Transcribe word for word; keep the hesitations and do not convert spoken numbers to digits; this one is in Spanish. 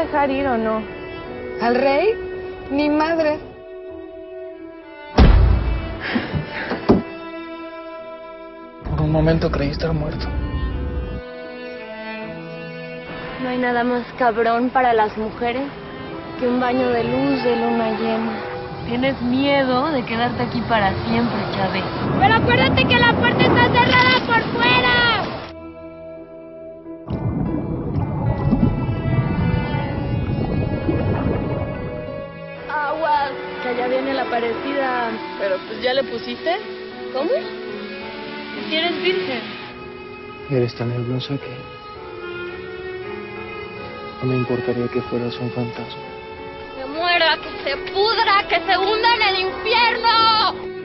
dejar ir o no? ¿Al rey? Ni madre. Por un momento creí estar muerto. No hay nada más cabrón para las mujeres que un baño de luz de luna llena. Tienes miedo de quedarte aquí para siempre, Chávez. Pero acuérdate que la puerta está cerrada por fuera. Aguas, que allá viene la parecida. Pero pues ya le pusiste. ¿Cómo? Si eres virgen. Eres tan hermosa que no me importaría que fueras un fantasma. ¡Que muera, que se pudra, que se hunda en el infierno!